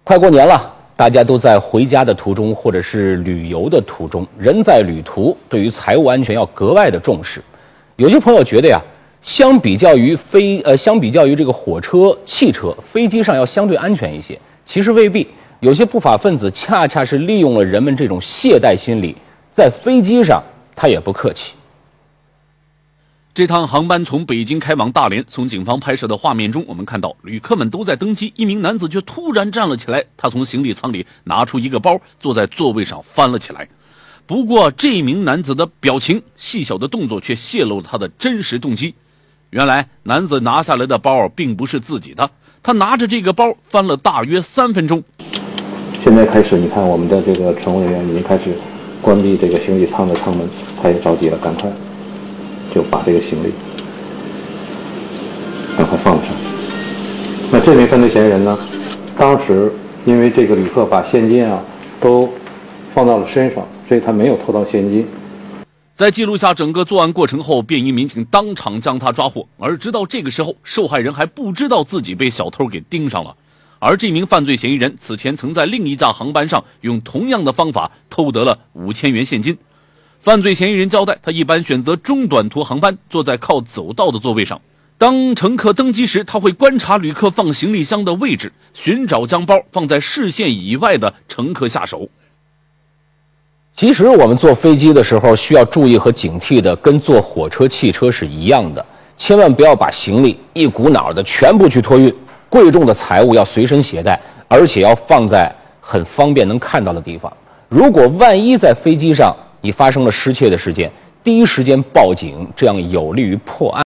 快过年了，大家都在回家的途中，或者是旅游的途中。人在旅途，对于财务安全要格外的重视。有些朋友觉得呀，相比较于这个火车、汽车、飞机上要相对安全一些。其实未必，有些不法分子恰恰是利用了人们这种懈怠心理，在飞机上他也不客气。 这趟航班从北京开往大连，从警方拍摄的画面中，我们看到旅客们都在登机，一名男子却突然站了起来，他从行李舱里拿出一个包，坐在座位上翻了起来。不过这名男子的表情、细小的动作却泄露了他的真实动机。原来男子拿下来的包并不是自己的，他拿着这个包翻了大约3分钟。 现在开始，你看我们的这个乘务人员已经开始关闭这个行李舱的舱门，他也着急了，赶快就把这个行李赶快放上。那这名犯罪嫌疑人呢，当时因为这个旅客把现金都放到了身上，所以他没有偷到现金。 在记录下整个作案过程后，便衣民警当场将他抓获。而直到这个时候，受害人还不知道自己被小偷给盯上了。而这名犯罪嫌疑人此前曾在另一架航班上用同样的方法偷得了5000元现金。犯罪嫌疑人交代，他一般选择中短途航班，坐在靠走道的座位上。当乘客登机时，他会观察旅客放行李箱的位置，寻找将包放在视线以外的乘客下手。 其实我们坐飞机的时候需要注意和警惕的，跟坐火车、汽车是一样的，千万不要把行李一股脑的全部去托运。贵重的财物要随身携带，而且要放在很方便能看到的地方。如果万一在飞机上你发生了失窃的事件，第一时间报警，这样有利于破案。